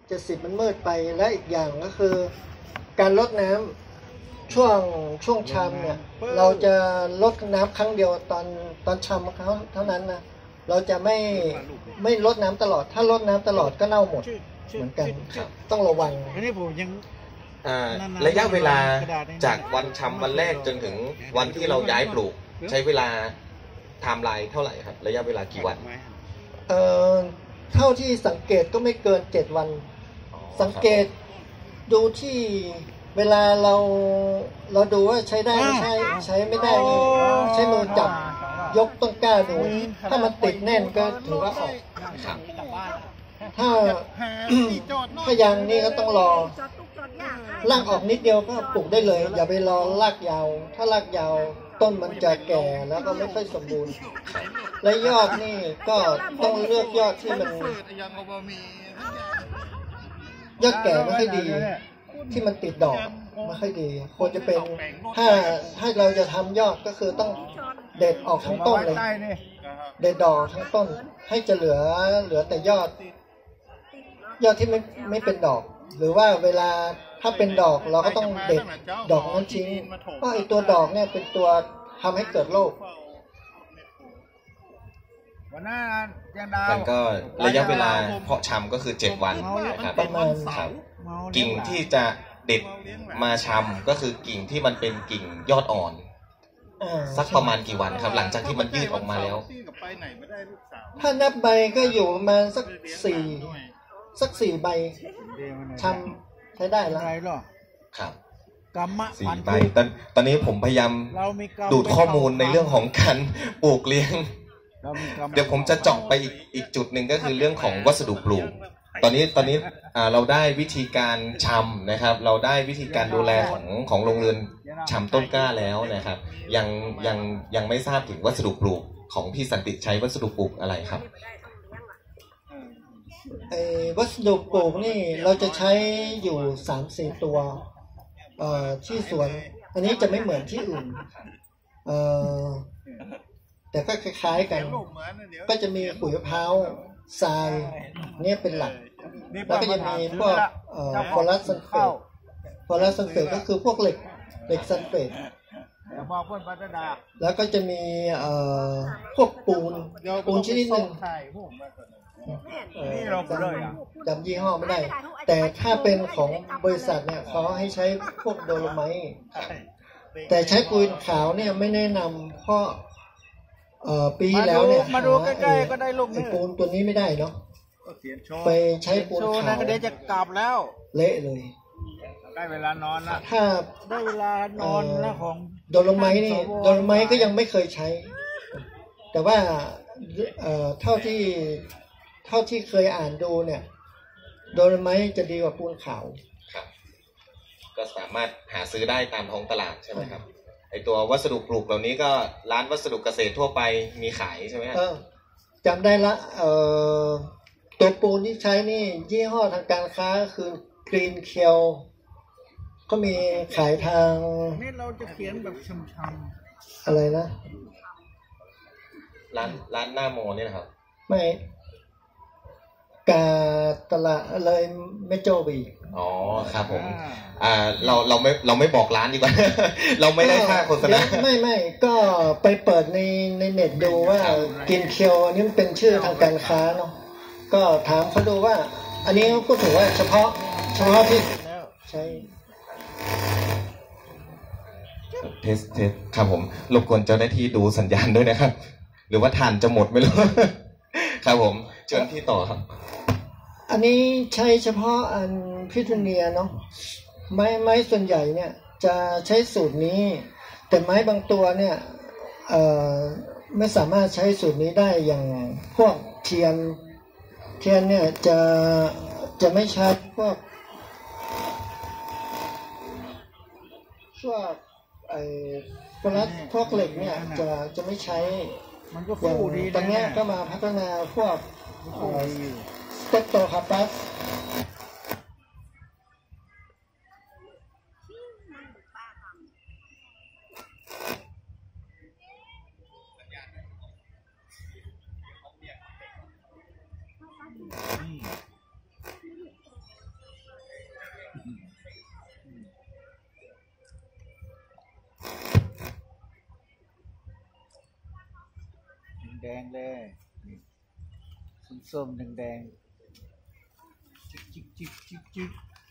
70มันมืดไปและอีกอย่างก็คือการรดน้ำช่วงชำเนี่ยเราจะรดน้ำครั้งเดียวตอนชำเขาเท่านั้นนะเราจะไม่รดน้ำตลอดถ้ารดน้ำตลอดก็เน่าหมดเหมือนกันต้องระวังอันนี้ผมยังระยะเวลาจากวันชำวันแรกจนถึงวันที่เราย้ายปลูกใช้เวลาไทม์ไลน์เท่าไหร่ครับระยะเวลากี่วันเท่าที่สังเกตก็ไม่เกิน7 วันสังเกตดูที่เวลาเราดูว่าใช้ได้ไม่ใช้ไม่ได้ใช้มือจับยกต้นกล้าดูถ้ามันติดแน่นก็ถือว่าออกถ้ายางนี่ก็ต้องรอลากออกนิดเดียวก็ปลูกได้เลยอย่าไปรอลากยาวถ้าลากยาวต้นมันจะแก่แล้วก็ไม่ค่อยสมบูรณ์และยอดนี่ก็ต้องเลือกยอดที่มันยอดแก่ไม่ค่อยดีที่มันติดดอกไม่ค่อยดีควรจะเป็นถ้าเราจะทำยอดก็คือต้องเด็ดออกทั้งต้นเลยเด็ดดอกทั้งต้นให้จะเหลือแต่ยอดที่ไม่เป็นดอกหรือว่าเวลาถ้าเป็นดอกเราก็ต้องเด็ดดอกนั้นทิ้งเพราะไอตัวดอกเนี่ยเป็นตัวทำให้เกิดโรคมันก็ระยะเวลาเพาะชำก็คือ7 วันนะครับประมาณกิ่งที่จะเด็ดมาชำก็คือกิ่งที่มันเป็นกิ่งยอดอ่อนสักประมาณกี่วันครับหลังจากที่มันยืดออกมาแล้วถ้านับใบก็อยู่ประมาณสัก4 ใบชำใช้ได้แล้วครับ4 ใบตอนนี้ผมพยายามดูดข้อมูลในเรื่องของการปลูกเลี้ยงเดี๋ยวผมจะเจาะไปอีกจุดหนึ่งก็คือเรื่องของวัสดุปลูกตอนนี้เราได้วิธีการชำนะครับเราได้วิธีการดูแลของโรงเรือนชำต้นกล้าแล้วนะครับยังไม่ทราบถึงวัสดุปลูกของพี่สันติใช้วัสดุปลูกอะไรครับวัสดุปลูกนี่เราจะใช้อยู่ 3-4 ตัวที่สวนอันนี้จะไม่เหมือนที่อื่นแต่ก็คล้ายๆกันก็จะมีขุยมะพร้าวทรายเนี่ยเป็นหลักแล้วก็จะมีพวกฟอสซัลเฟตก็คือพวกเหล็กซัลเฟตแล้วก็จะมีพวกปูนชนิดหนึ่งจำยี่ห้อไม่ได้แต่ถ้าเป็นของบริษัทเนี่ยเขาให้ใช้พวกโดโลไมต์แต่ใช้ปูนขาวเนี่ยไม่แนะนำเพราะปีแล้วเนี่ยมาดูใกล้ๆก็ได้ลูกปูนตัวนี้ไม่ได้เนาะไปใช้ปูนขาวเดี๋ยวจะกลับแล้วเละเลยได้เวลานอนละถ้าได้เวลานอนแล้วของโดโลไมต์นี่โดโลไมต์ก็ยังไม่เคยใช้แต่ว่าเท่าที่เคยอ่านดูเนี่ยโดโลไมต์จะดีกว่าปูนขาวครับก็สามารถหาซื้อได้ตามท้องตลาดใช่ไหมครับไอตัววัสดุปลูกเหล่านี้ก็ร้านวัสดุเกษตรทั่วไปมีขายใช่ไหมครับจำได้ละตัวปูนที่ใช้นี่ยี่ห้อทางการค้าคือกรีนเคียวก็มีขายทางนี่เราจะเขียนแบบช้ำๆอะไรนะร้านหน้าโมนี่นะครับไม่กาตลาดเลยเมโจบีอ๋อครับผมเราไม่บอกร้านดีกว่า เราไม่ได้ค่าโฆษณาไม่ก็ไปเปิดในเน็ตดูว่ากินเคียวนี่มันเป็นชื่อทางการค้าเนาะก็ถามเขาดูว่าอันนี้ก็ถือว่าเฉพาะที่ใช้เทสครับผมรบกวนเจ้าหน้าที่ดูสัญญาณด้วยนะครับหรือว่าทานจะหมดไม่รู้ครับผมเชิญที่ต่อครับอันนี้ใช้เฉพาะอันพิทูเนียเนาะไม้ส่วนใหญ่เนี่ยจะใช้สูตรนี้แต่ไม้บางตัวเนี่ยไม่สามารถใช้สูตรนี้ได้อย่างพวกเทียนเนี่ยจะไม่ใช้พวกพวกเหล็กเนี่ยจะไม่ใช้อย่างตอนนี้ก็มาพัฒนาพวกสเตปโตคาปัสงๆเลยส้มๆแดงๆจิก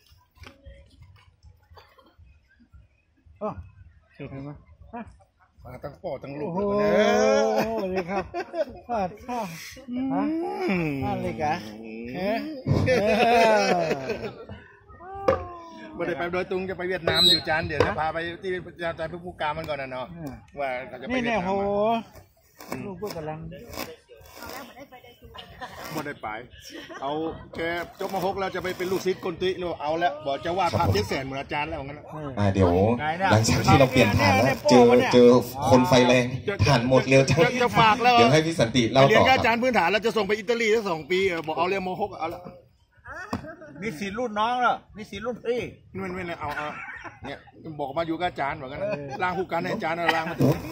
อ๋อเห็นไหมมาตั้งโป้ตั้งลูกโอ้เลยนะเลยครับข้าวอะไรกันไม่ได้ไปโดยตรงจะไปเวียดนามอยู่จานเดี๋ยวจะพาไปที่อาจารย์ผู้การมันก่อนนะเนาะว่าเขาจะไปนี่เวียเนี่ยดนามโหลูกก็กำลังไม่ได้ไปเอาแกจบม.6แล้วจะไปเป็นลูกศิษย์กนติเราเอาแล้วบอกจะวาดภาพที่แสนเหมือนอาจารย์แล้วงั้นเดี๋ยวหลังจากที่เราเปลี่ยนฐานแล้วเจอคนไฟแรงฐานหมดเร็วจังจะฝากแล้วเดี๋ยวให้พี่สันติเล่าเรียต่นอกับอาจารย์พื้นฐานแล้วจะส่งไปอิตาลีสัก2 ปีบอกเอาเรียนม.6เอาละมีศิษย์รุ่นน้องเหรอมีศิษย์รุ่นพี่ไม่เอาเนี่ยบอกมาอยู่กับอาจารย์บอกกันล้างคู่กันให้อาจารย์ล้างมาถึง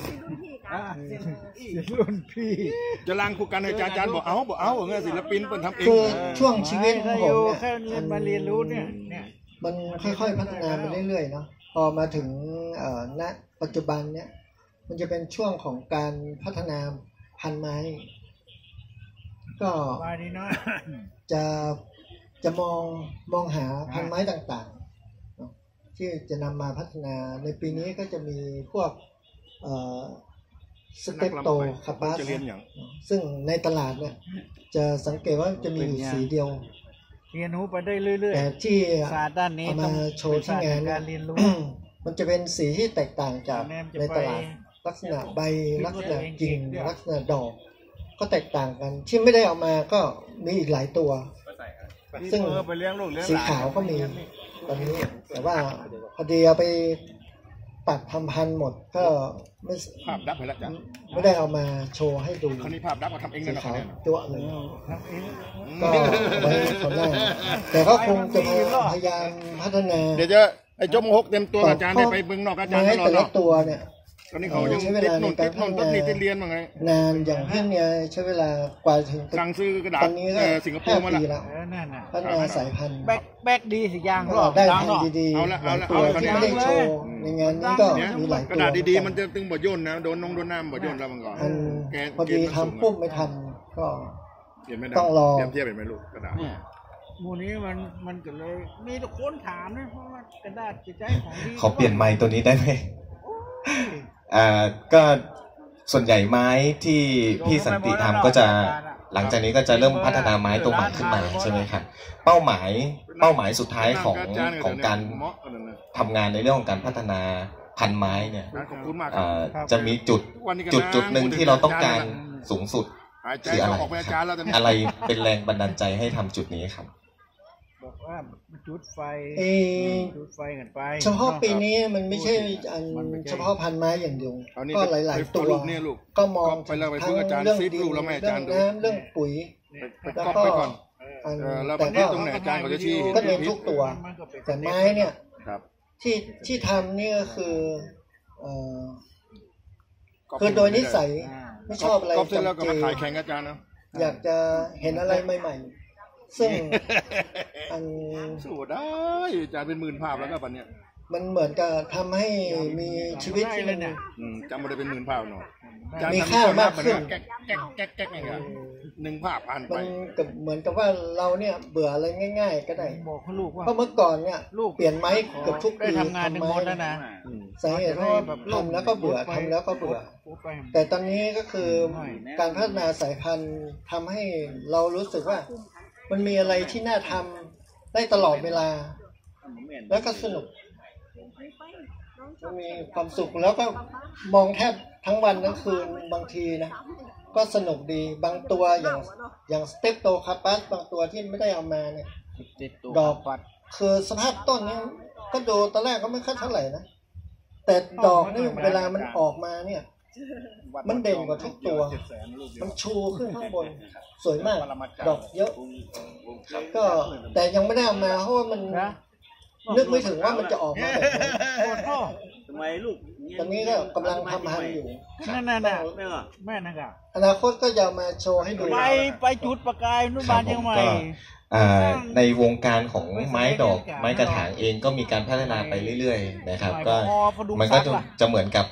รุ่นพี่จะล้างคู่กันให้อาจารย์บอกเอาเงี้ยศิลปินเปิ้นทำเองคือช่วงชีวิตของผมเนี่ยแค่เรียนรู้เนี่ยมันค่อยๆพัฒนาไปเรื่อยๆเนาะพอมาถึงณปัจจุบันเนี่ยมันจะเป็นช่วงของการพัฒนาพันธุ์ไม้ ก็มาดีเนาะจะมองหาพันธุ์ไม้ต่างๆเนาะที่จะนำมาพัฒนาในปีนี้ก็จะมีพวกสเตปโตคาปาสซึ่งในตลาดเนี่ยจะสังเกตว่าจะมีอยู่สีเดียวเรียนรู้ไปได้เรื่อยๆแต่ที่ศาสตร์ด้านนี้เอามาโชว์ที่งานการเรียนรู้มันจะเป็นสีที่แตกต่างจากในตลาดลักษณะใบลักษณะกิ่งลักษณะดอก ก็แตกต่างกันที่ไม่ได้เอามาก็มีอีกหลายตัว ซึ่งไปเลี้ยงลูกเลี้ยงสีขาวก็มีตอนนี้แต่ว่าพอดีเอาไปตัดทำพันธุ์หมดก็ไม่ภาพดับไปแล้วจ้ะไม่ได้เอามาโชว์ให้ดูคราวนี้ภาพดับมาทำเองสีนะขาวเนี่ยตัวเลยก็ไว้คนหน้าแต่ก็คงจะพยายามพัฒนาเดี๋ยวจะไอ้จบม.6เต็มตัวอาจารย์ได้ไปเมืองนอกอาจารย์ไม้ตลอแต่ดละเนาะตัวเนี่ยตอนนี้เขายังติดนุ่นต้นนี่ติดเรียนมาไงนานอย่างเพิ่งเนี่ยใช้เวลากว่าถึงสั่งซื้อกระดาษตอนนี้ก็สิงคโปร์มา 5 ปีแล้วแล้วนั่นน่ะพัฒนาสายพันธุ์แบกดีสิยางก็ได้พันธุ์ดีๆหลายตัวที่ไม่ได้โชว์ในงานนี้ก็เนี่ยมีหลายกตัวระดาษดีๆมันจะตึงบ่ย่นนะโดนน้ำบ่ย่นแล้วมันก่อนอันพอดีทำปุ๊บไม่ทันก็ ต้องรอเทียบเห็นไหมลูกกระดาษหมู่นี้มันก็เลยมีทุกคนถามนะเพราะว่ากระดาษจิตใจของดีขอเปลี่ยนไมค์ตัวนี้ได้ไหมก็ส่วนใหญ่ไม้ที่พี่สันติทำก็จะหลังจากนี้ก็จะเริ่มพัฒนาไม้ตัวใหม่ขึ้นมาใช่ไหมครับเป้าหมายสุดท้ายของการทำงานในเรื่องของการพัฒนาพันไม้เนี่ยขอบคุณมากจะมีจุดหนึ่งที่เราต้องการสูงสุดคืออะไรเป็นแรงบันดาลใจให้ทำจุดนี้ครับบอกว่าจุดไฟกันไปเฉพาะปีนี้มันไม่ใช่อันเฉพาะพันไม้อย่างเดียวก็หลายๆตัวก็มองทั้งเรื่องดินเรื่องน้ำเรื่องปุ๋ยแล้วก็แต่ก็เน้นทุกตัวแต่ไม้เนี่ยที่ทำนี่ก็คือโดยนิสัยไม่ชอบอะไรจำเจอยากจะเห็นอะไรใหม่ๆซึ่งสู้ได้อาจารย์เป็นหมื่นภาพแล้วก็ปันเนี้ยมันเหมือนกับทำให้มีชีวิตที่มันจำไม่ได้เป็นหมื่นภาพเนาะมีค่ามากขึ้นแก๊กอย่างเงี้ย1 ภาพผ่านไปมันเหมือนกับว่าเราเนี่ยเบื่ออะไรง่ายๆก็ได้บอกเขาลูกว่าเพราะเมื่อก่อนเนี่ยเปลี่ยนไม้เกือบทุกปีทำงานหนึ่งหมดแล้วนะสาเหตุเพราะทำแล้วก็เบื่อทำแล้วก็เบื่อแต่ตอนนี้ก็คือการพัฒนาสายพันธุ์ทำให้เรารู้สึกว่ามันมีอะไรที่น่าทำได้ตลอดเวลาแล้วก็สนุกมีความสุขแล้วก็มองแทบทั้งวันทั้งคืนบางทีนะก็สนุกดีบางตัวอย่างสเตปโตคาปัสบางตัวที่ไม่ได้เอามาเนี่ยดอกคือสภาพต้นนี้ก็ดูตอนแรกก็ไม่ค่อยเท่าไหร่นะแต่ดอกนี่เวลามันออกมาเนี่ยมันเด่นกว่าทุกตัวมันชูขึ้นข้างบนสวยมากดอกเยอะก็แต่ยังไม่ได้เอามาเพราะว่ามันนึกไม่ถึงว่ามันจะออกมาแบบไหนทำไมลูกตอนนี้ก็กำลังทำพันธุ์อยู่นั่นแม่นะครับอนาคตก็จะมาโชว์ให้ดูไปจุดประกายนุ่นบานยังไงในวงการของไม้ดอกไม้กระถางเองก็มีการพัฒนาไปเรื่อยๆนะครับก็มันก็จะเหมือนกับ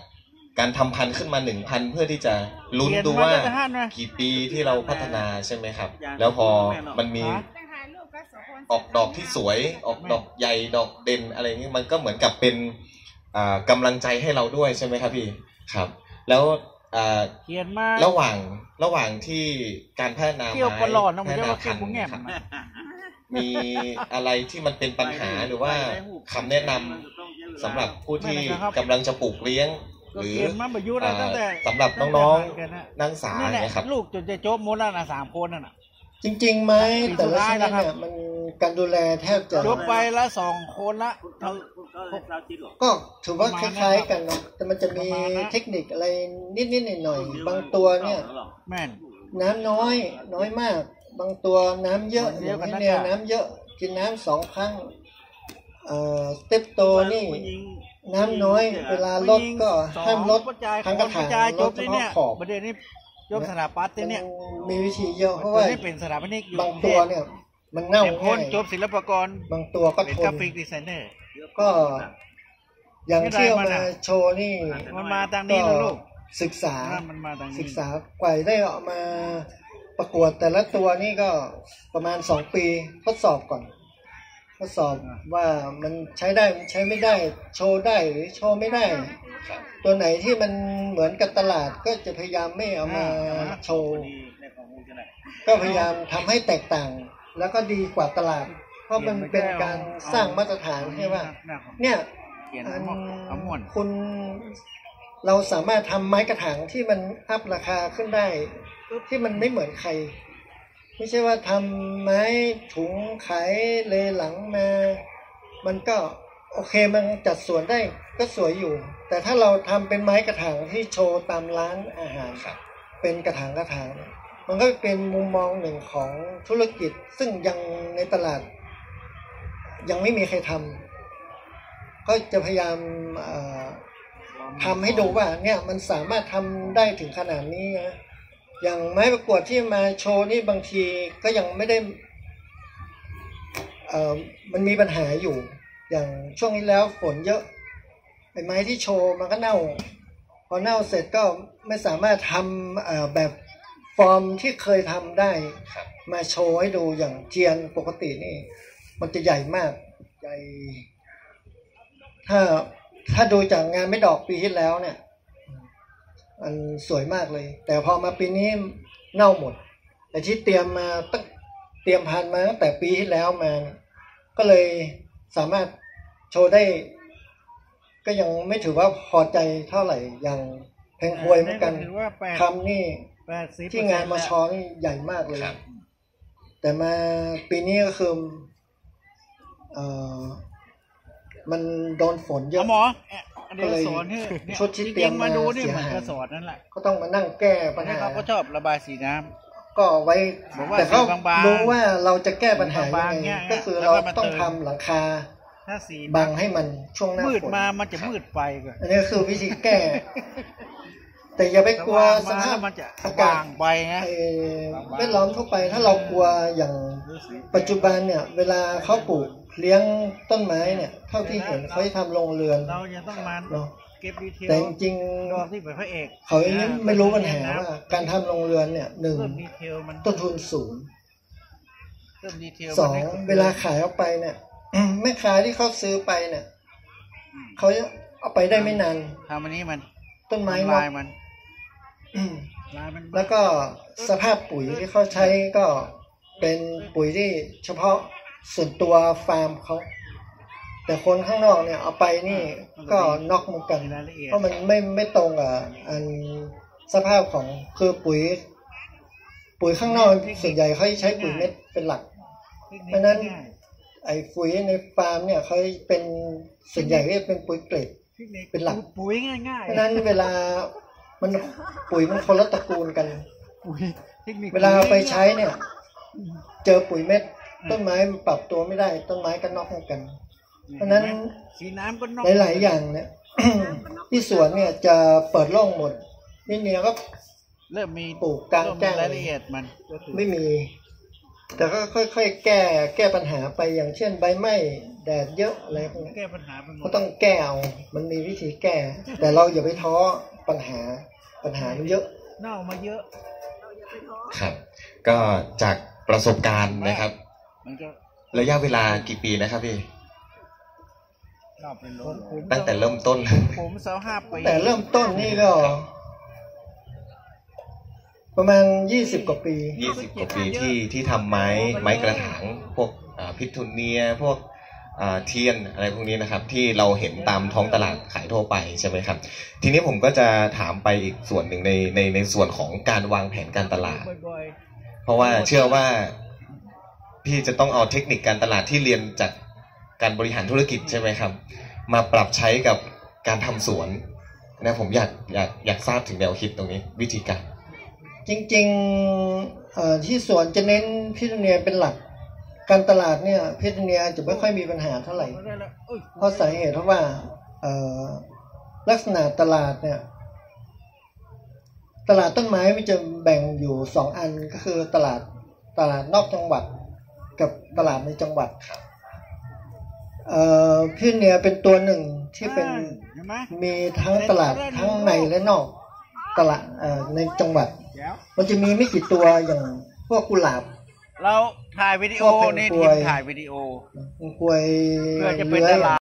การทำพันธุ์ขึ้นมา1 พันธุ์เพื่อที่จะลุ้นดูว่ากี่ปีที่เราพัฒนาใช่ไหมครับแล้วพอมันมีออกดอกที่สวยออกดอกใหญ่ดอกเด่นอะไรอย่างนี้มันก็เหมือนกับเป็นกำลังใจให้เราด้วยใช่ไหมครับพี่ครับแล้วระหว่างที่การพัฒนาไม้พัฒนาพันธุ์มีอะไรที่มันเป็นปัญหาหรือว่าคำแนะนำสำหรับผู้ที่กำลังจะปลูกเลี้ยงหรือสำหรับน้องๆนักศึกษาเนี่ยครับลูกจนจะจบหมดแล้วนะ3 คนน่ะจริงๆไหมแต่ละชนิดเนี่ยมันการดูแลแทบจะจบไปละ2 คนละก็ถือว่าคล้ายๆกันเนาะแต่มันจะมีเทคนิคอะไรนิดๆหน่อยๆบางตัวเนี่ยน้ำน้อยมากบางตัวน้ำเยอะอย่างนี้เนี่ยน้ำเยอะกินน้ำ2 ครั้งสเต็ปโตนี่น้ำน้อยเวลาลดก็ห้ามลดทั้งกระถางลดเฉพาะขอบประเด็นนี้ยกสถาปัตย์เนี่ยมีวิธีเยอะเพราะว่าเป็นสถาปนิกบางตัวเนี่ยมันเน่าง่ายจบศิลปากรบางตัวก็ทนกราฟิกดีไซเนอร์ก็อย่างที่เอามาโชว์นี่มันมาทางนี้นะลูกศึกษากว่าได้ออกมาประกวดแต่ละตัวนี่ก็ประมาณ2 ปีทดสอบก่อนทดสอบว่ามันใช้ได้มันใช้ไม่ได้โชว์ได้หรือโชว์ไม่ได้ตัวไหนที่มันเหมือนกับตลาดก็จะพยายามไม่เอามาโชว์ก็พยายามทำให้แตกต่างแล้วก็ดีกว่าตลาดเพราะมันเป็นการสร้างมาตรฐานให้ว่าเนี่ยคุณเราสามารถทำไม้กระถางที่มันอัพราคาขึ้นได้ที่มันไม่เหมือนใครไม่ใช่ว่าทำไม้ถุงขายเลหลังมามันก็โอเคมันจัดส่วนได้ก็สวยอยู่แต่ถ้าเราทำเป็นไม้กระถางที่โชว์ตามร้านอาหารเป็นกระถางมันก็เป็นมุมมองหนึ่งของธุรกิจซึ่งยังในตลาดยังไม่มีใครทำก็จะพยายามทำให้ดูว่าเนี่ยมันสามารถทำได้ถึงขนาดนี้นะอย่างไม้ประกวดที่มาโชว์นี่บางทีก็ยังไม่ได้มันมีปัญหาอยู่อย่างช่วงนี้แล้วฝนเยอะไอ้ไม้ที่โชว์มันก็เน่าพอเน่าเสร็จก็ไม่สามารถทำแบบฟอร์มที่เคยทำได้มาโชว์ให้ดูอย่างเทียนปกตินี่มันจะใหญ่มากใหญ่ถ้าดูจากงานไม่ดอกปีที่แล้วเนี่ยมันสวยมากเลยแต่พอมาปีนี้เน่าหมดแต่ที่เตรียมพันมาตั้งแต่ปีที่แล้วมาก็เลยสามารถโชว์ได้ก็ยังไม่ถือว่าพอใจเท่าไหร่อย่างแพงพวยเหมือนกันทำนี่ที่งานมาช้อนใหญ่มากเลยแต่มาปีนี้ก็คือมันโดนฝนเยอะหมอก็เลยชุดที่เตรียมมาดูนี่เหมือนกระสอบนั่นแหละก็ต้องมานั่งแก้ปัญหาเขาชอบระบายสีน้ำก็ไว้แต่เขารู้ว่าเราจะแก้ปัญหายังไงก็คือเราต้องทำหลังคาบังให้มันช่วงหน้าฝนมืดมามันจะมืดไปก่อนอันนี้คือวิธีแก้แต่อย่าไปกลัวสภาพอากาศไปนะแวดล้อมทั่วไปถ้าเรากลัวอย่างปัจจุบันเนี่ยเวลาเขาปลูกเลี้ยงต้นไม้เนี่ยเท่าที่เห็นเขาทำโรงเรือนเรายังต้องมาเนาะเก็บดีเทลแต่จริงๆเขาไม่รู้ปัญหาว่าการทำโรงเรือนเนี่ย1ต้นทุนสูง2เวลาขายออกไปเนี่ยแม่ค้าที่เขาซื้อไปเนี่ยเขาเอาไปได้ไม่นานทำอันนี้มันต้นไม้ลายมันแล้วก็สภาพปุ๋ยที่เขาใช้ก็เป็นปุ๋ยที่เฉพาะส่วนตัวฟาร์มเขาแต่คนข้างนอกเนี่ยเอาไปนี่ก็น็อกเหมือนกันเพราะมันไม่ตรงกับอันสภาพของคือปุ๋ยข้างนอกส่วนใหญ่เขาใช้ปุ๋ยเม็ดเป็นหลักเพราะนั้นไอ้ปุ๋ยในฟาร์มเนี่ยเขาเป็นส่วนใหญ่ก็เป็นปุ๋ยเกรดเป็นหลักปุ๋ยง่ายๆเพราะนั้นเวลามันปุ๋ยมันคนละตระกูลกันเวลาไปใช้เนี่ยเจอปุ๋ยเม็ดต้นไม้มันปรับตัวไม่ได้ต้นไม้ก็น็อกเหมือนกันเพราะนั้นหลายๆอย่างเนี่ยที่สวนเนี่ยจะเปิดโล่งหมดนี่เนี่ยก็เริ่มมีปลูกกลางแจ้งรายละเอียดมันไม่มีแต่ก็ค่อยๆแก้ปัญหาไปอย่างเช่นใบไม้แดดเยอะอะไรพวกนี้แก้ปัญหาก็ต้องแก้เอามันมีวิธีแก้แต่เราอย่าไปท้อปัญหามันเยอะเน่ามาเยอะครับก็จากประสบการณ์นะครับระยะเวลากี่ปีนะครับพี่ตั้งแต่เริ่มต้นผม25 ปีแต่เริ่มต้นนี่ก็ประมาณ20 กว่าปีที่ทำไม้กระถางพวกพิทูเนียพวกเทียนอะไรพวกนี้นะครับที่เราเห็นตามท้องตลาดขายทั่วไปใช่ไหมครับทีนี้ผมก็จะถามไปอีกส่วนหนึ่งในส่วนของการวางแผนการตลาดเพราะว่าเชื่อว่าพี่จะต้องเอาเทคนิคการตลาดที่เรียนจากการบริหารธุรกิจใช่ไหมครับมาปรับใช้กับการทำสวนนะผมอยากทราบถึงแนวคิดตรงนี้วิธีการจริงๆที่สวนจะเน้นพิทูเนียเป็นหลักการตลาดเนี่ยพิทูเนียจะไม่ค่อยมีปัญหาเท่าไหร่เพราะสาเหตุเพราะว่าลักษณะตลาดเนี่ยตลาดต้นไม้มันจะแบ่งอยู่2 อันก็คือตลาดนอกจังหวัดกับตลาดในจังหวัดพิทูเนียเป็นตัวหนึ่งที่เป็นมีทั้งตลาดทั้งในและนอกตลาดในจังหวัดมันจะมีไม่กี่ตัวอย่างพวกกุหลาบเราถ่ายวิดีโอนี่ทีมถ่ายวิดีโอกล้วยเพื่อจะเป็นตลาด